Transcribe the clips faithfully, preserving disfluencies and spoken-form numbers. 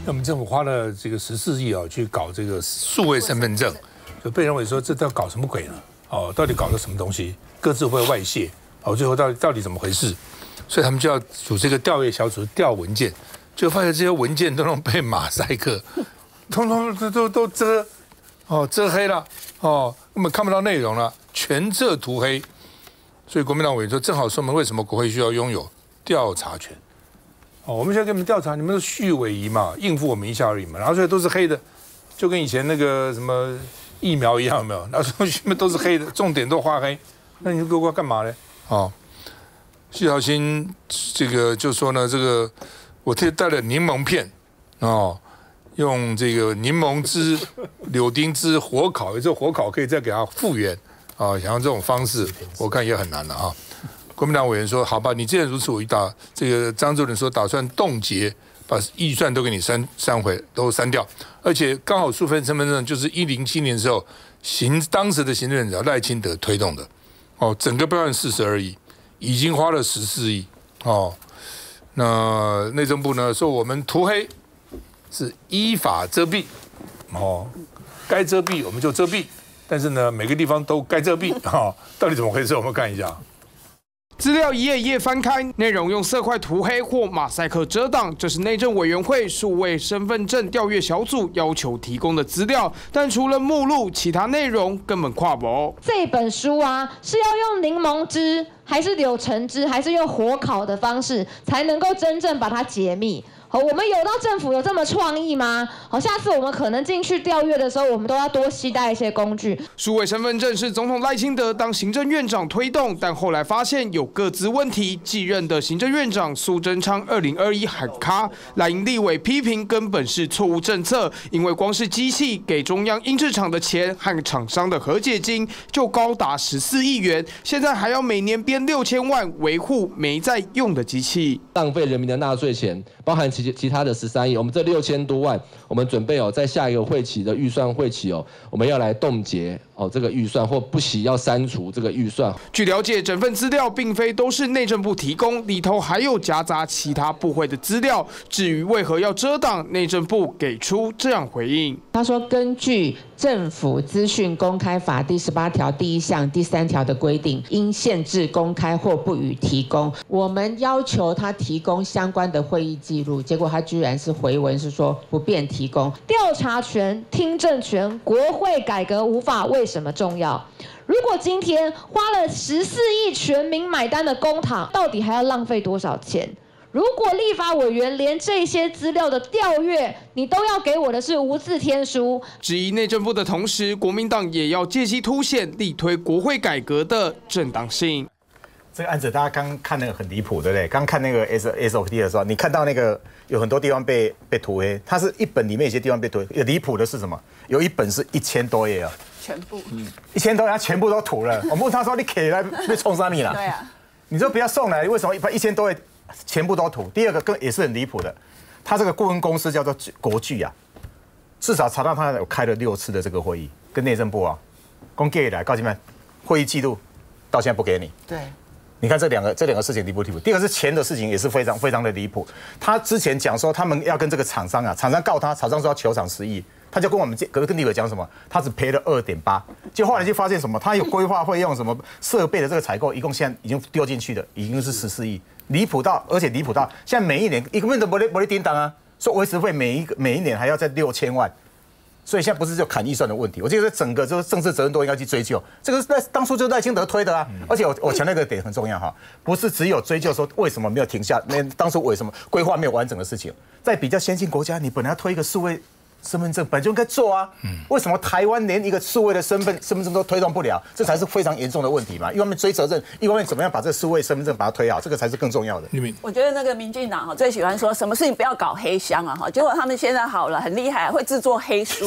那么政府花了这个十四亿啊，去搞这个数位身份证，就被认为说这要搞什么鬼呢？哦，到底搞了什么东西？各自会外泄，哦，最后到底到底怎么回事？所以他们就要组这个调阅小组调文件，就发现这些文件都能被马赛克，通通都都都遮，哦，遮黑了，哦，根本看不到内容了，全这涂黑。所以国民党委员说，正好说明为什么国会需要拥有调查权。哦，我们现在给你们调查，你们都虚伪仪嘛，应付我们一下而已嘛，然后所以都是黑的，就跟以前那个什么疫苗一样，有没有？那时候全部都是黑的，重点都画黑，那你给我干嘛呢？哦，谢小新这个就说呢，这个我特带了柠檬片，哦，用这个柠檬汁、柳丁汁火烤，这火烤可以再给它复原，啊，想用这种方式，我看也很难了啊。国民党委员说：“好吧，你既然如此，我一打这个张主任说打算冻结，把预算都给你删删回，都删掉，而且刚好数份身份证就是一零七年的时候，行当时的行政院长赖清德推动的，哦，整个标案四十二亿，已经花了十四亿，哦，那内政部呢说我们涂黑是依法遮蔽，哦，该遮蔽我们就遮蔽，但是呢每个地方都该遮蔽，哦，到底怎么回事？我们看一下。” 资料一页一页翻开，内容用色块涂黑或马赛克遮挡，这是内政委员会数位身份证调阅小组要求提供的资料。但除了目录，其他内容根本跨不。 这本书啊，是要用柠檬汁，还是柳橙汁，还是用火烤的方式，才能够真正把它解密？好，我们有到政府有这么创意吗？好，下次我们可能进去调阅的时候，我们都要多携带一些工具。 数位身份证是总统赖清德当行政院长推动，但后来发现有各自问题，继任的行政院长苏贞昌二零二一喊卡，赖营立委批评根本是错误政策，因为光是机器给中央印制厂的钱和厂商的和解金就高达十四亿元，现在还要每年编六千万维护没在用的机器， 浪费人民的纳税钱，包含其其他的十三亿，我们这六千多万，我们准备哦，在下一个会期的预算会期哦，我们要来冻结哦这个预算，或不惜要删除这个预算。 据了解，整份资料并非都是内政部提供，里头还有夹杂其他部会的资料。至于为何要遮挡，内政部给出这样回应： 他说，根据政府资讯公开法第十八条第一项第三条的规定，应限制公开或不予提供。我们要求他提供相关的会议记录，结果他居然是回文是说不便提供。 调查权、听证权，国会改革无法为什么重要？如果今天花了十四亿全民买单的公帑，到底还要浪费多少钱？如果立法委员连这些资料的调阅，你都要给我的是无字天书。 质疑内政部的同时，国民党也要借机凸显力推国会改革的正当性。 这个案子大家刚看那个很离谱，对不对？刚看那个 S S O P 的时候，你看到那个有很多地方被被涂黑，它是一本里面有些地方被涂黑。有离谱的是什么？有一本是一千多页啊， 全部， 嗯，一千多页，他全部都涂了。我问他说：“你给来被冲啥米了？” 对啊， 你就不要送来，为什么把一千多页全部都涂？第二个更也是很离谱的，他这个顾问公司叫做国巨啊，至少查到他有开了六次的这个会议，跟内政部啊，公给来，告诉你们，会议记录到现在不给你。 对。 你看这两个这两个事情离不离谱？第二个是钱的事情也是非常非常的离谱。他之前讲说他们要跟这个厂商啊，厂商告他，厂商说要求偿十亿，他就跟我们跟跟立委讲什么，他只赔了二点八，就后来就发现什么，他有规划费用什么设备的这个采购，一共现在已经丢进去的已经是十四亿，离谱到而且离谱到现在每一年一个月都没得没得叮当啊，说维持费每一个每一年还要在六千万。所以现在不是就砍预算的问题，我觉得整个就是政治责任都应该去追究。这个那当初就是赖清德推的啊，而且我我强调一个点很重要哈，不是只有追究说为什么没有停下，那当初为什么规划没有完整的事情，在比较先进国家，你本来要推一个数位身份证，本来就应该做啊，为什么台湾连一个数位的身份身份证都推动不了？这才是非常严重的问题嘛。一方面追责任，一方面怎么样把这个数位身份证把它推好，这个才是更重要的。 我觉得那个民进党哈最喜欢说什么事情不要搞黑箱啊哈，结果他们现在好了，很厉害，会制作黑书啊。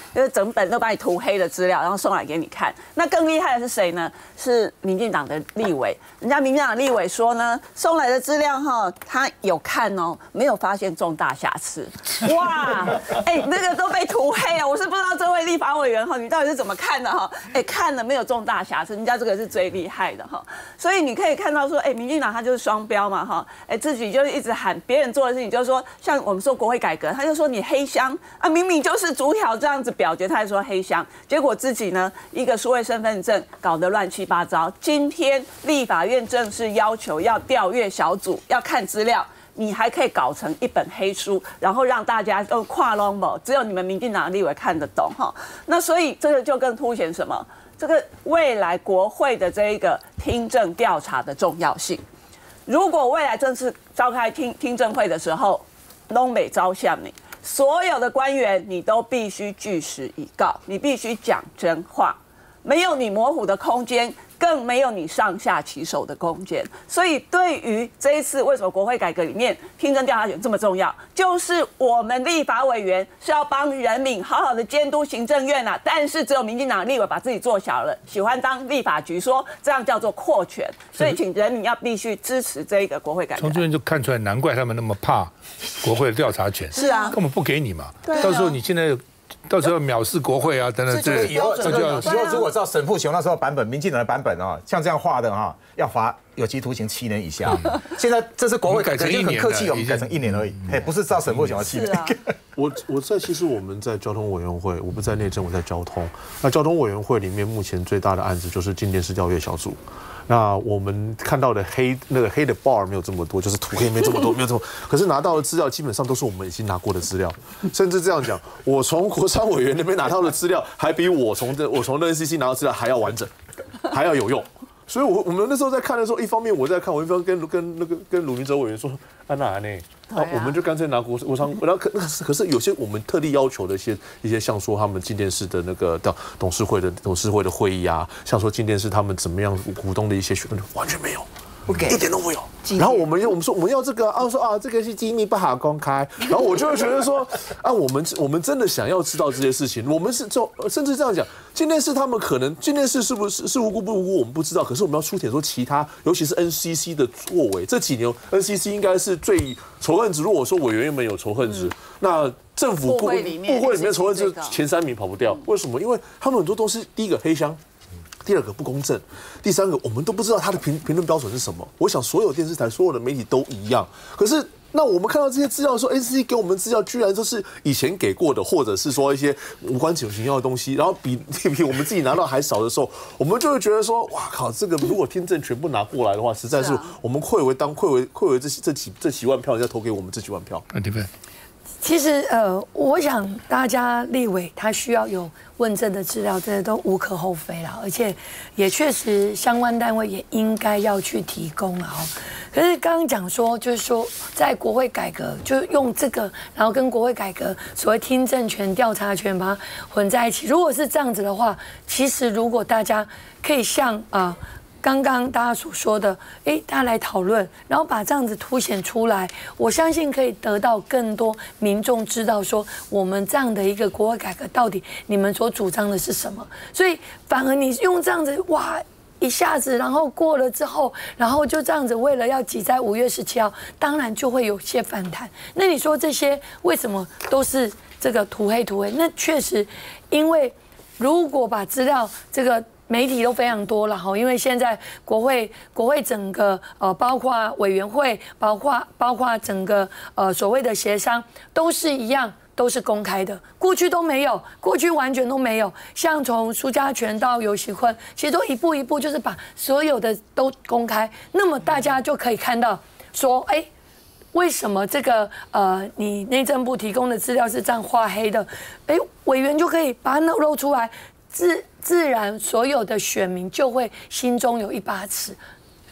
就是整本都把你涂黑的资料，然后送来给你看。那更厉害的是谁呢？是民进党的立委，人家民进党立委说呢，送来的资料哈，他有看哦，没有发现重大瑕疵。哇，哎，那个都被涂黑啊！我是不知道这位立法委员哈，你到底是怎么看的哈？哎，看了没有重大瑕疵，人家这个是最厉害的哈。所以你可以看到说，哎，民进党他就是双标嘛哈，哎，自己就是一直喊别人做的事情，就是说，像我们说国会改革，他就说你黑箱啊，明明就是逐条这样子表决，他还说黑箱，结果自己呢一个数位身份证搞得乱七八糟。今天立法院正式要求要调阅小组要看资料，你还可以搞成一本黑书，然后让大家都跨 long 只有你们民进党的立委看得懂哈。那所以这个就更凸显什么？这个未来国会的这一个听证调查的重要性。如果未来正式召开听听证会的时候，东北招向你。所有的官员，你都必须据实以告，你必须讲真话，没有你模糊的空间，更没有你上下其手的空间。所以，对于这一次为什么国会改革里面听证调查权这么重要，就是我们立法委员是要帮人民好好的监督行政院啊，但是只有民进党立委把自己做小了，喜欢当立法局说这样叫做扩权，所以请人民要必须支持这个国会改革。 从这边就看出来，难怪他们那么怕国会的调查权， 是啊， 根本不给你嘛。 对啊， 到时候你现在。到时候藐视国会啊，等等之类的。 以后，以后如果照沈富雄那时候版本，民进党的版本啊，像这样画的哈，要罚有期徒刑七年以下。现在这是国会改成一年，很客气，我们改成一年而已，哎，不是照沈富雄的七年。 我我在其实我们在交通委员会，我不在内政，我在交通。那交通委员会里面目前最大的案子就是进电视调阅小组。那我们看到的黑那个黑的 bar 没有这么多，就是涂黑没这么多，没有这么。可是拿到的资料基本上都是我们已经拿过的资料，甚至这样讲，我从国商委员那边拿到的资料，还比我从这我从 N C C 拿到资料还要完整，还要有用。所以我，我我们那时候在看的时候，一方面我在看，我一方面跟跟那个跟鲁明哲委员说，安娜呢？那我们就干脆拿国国商，然后可可是有些我们特地要求的一些一些，像说他们进电视的那个董董事会的董事会的会议啊，像说进电视他们怎么样股东的一些选论，完全没有。Okay, 一点都没有。然后我们我们说我们要这个啊，说啊这个是机密不好公开。然后我就会觉得说啊，我们我们真的想要知道这些事情，我们是就甚至这样讲，今天是他们可能今天是是不是是无辜不无辜我们不知道，可是我们要出点说其他，尤其是 N C C 的作为，这几年 N C C 应该是最仇恨值。如果说委员们有仇恨值，嗯、那政府部会里面部会里面仇恨值前三名跑不掉。为什么？因为他们很多都是第一个黑箱。第二个不公正，第三个我们都不知道他的评评论标准是什么。我想所有电视台、所有的媒体都一样。可是，那我们看到这些资料说 ，N C C 给我们资料居然都是以前给过的，或者是说一些无关紧要的东西，然后比比我们自己拿到还少的时候，我们就会觉得说，哇靠，这个如果听证全部拿过来的话，实在是我们愧为当愧为愧为这这几这几万票，人家投给我们这几万票。 对不对？ 其实呃，我想大家立委他需要有问政的资料，这都无可厚非啦，而且也确实相关单位也应该要去提供啊。可是刚刚讲说，就是说在国会改革，就用这个，然后跟国会改革所谓听证权、调查权把它混在一起。如果是这样子的话，其实如果大家可以像啊。呃刚刚大家所说的，哎，大家来讨论，然后把这样子凸显出来，我相信可以得到更多民众知道说，我们这样的一个国会改革到底你们所主张的是什么。所以反而你用这样子，哇，一下子，然后过了之后，然后就这样子，为了要挤在五月十七号，当然就会有些反弹。那你说这些为什么都是这个涂黑涂黑？那确实，因为如果把资料这个。媒体都非常多了哈，因为现在国会国会整个呃，包括委员会，包括包括整个呃所谓的协商，都是一样，都是公开的。过去都没有，过去完全都没有。像从苏家全到游锡堃，其实都一步一步就是把所有的都公开，那么大家就可以看到说，哎。为什么这个呃，你内政部提供的资料是这样画黑的？哎，委员就可以把它露出来，自自然所有的选民就会心中有一把尺。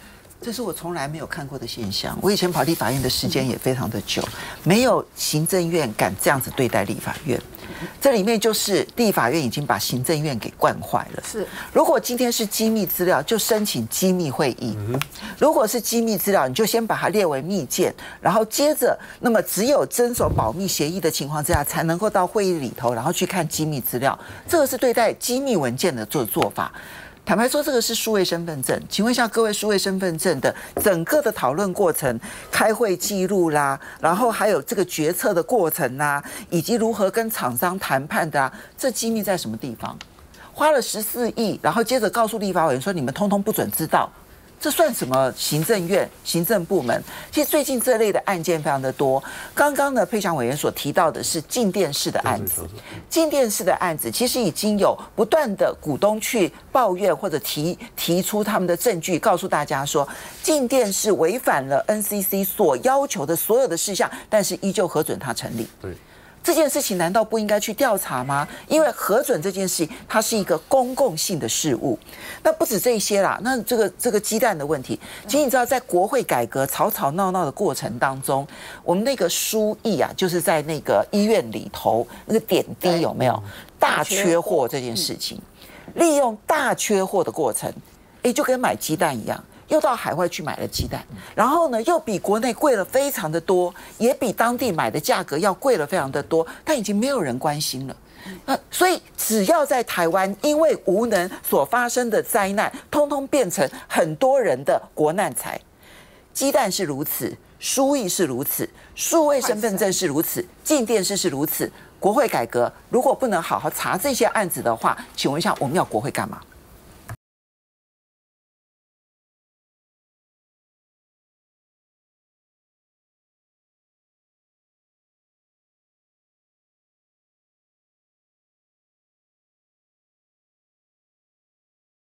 这是我从来没有看过的现象。我以前跑立法院的时间也非常的久，没有行政院敢这样子对待立法院。这里面就是立法院已经把行政院给惯坏了。 是， 如果今天是机密资料，就申请机密会议；如果是机密资料，你就先把它列为密件，然后接着，那么只有遵守保密协议的情况之下，才能够到会议里头，然后去看机密资料。这个是对待机密文件的做做法。坦白说，这个是数位身份证。请问一下各位，数位身份证的整个的讨论过程、开会记录啦，然后还有这个决策的过程啦，以及如何跟厂商谈判的啊，这机密在什么地方？花了十四亿，然后接着告诉立法委员说，你们通通不准知道。这算什么行政院、行政部门？其实最近这类的案件非常的多。刚刚呢，佩祥委员所提到的是静电式的案子，静电式的案子其实已经有不断的股东去抱怨或者提提出他们的证据，告诉大家说，静电式违反了 N C C 所要求的所有的事项，但是依旧核准它成立。 对。 这件事情难道不应该去调查吗？因为核准这件事，它是一个公共性的事务。那不止这些啦，那这个这个鸡蛋的问题，其实你知道，在国会改革吵吵闹闹的过程当中，我们那个书议啊，就是在那个医院里头那个点滴有没有大缺货这件事情，利用大缺货的过程，哎，就跟买鸡蛋一样。又到海外去买了鸡蛋，然后呢，又比国内贵了非常的多，也比当地买的价格要贵了非常的多，但已经没有人关心了。那所以只要在台湾，因为无能所发生的灾难，通通变成很多人的国难财。鸡蛋是如此，书议是如此，数位身份证是如此，静电视是如此。国会改革如果不能好好查这些案子的话，请问一下，我们要国会干嘛？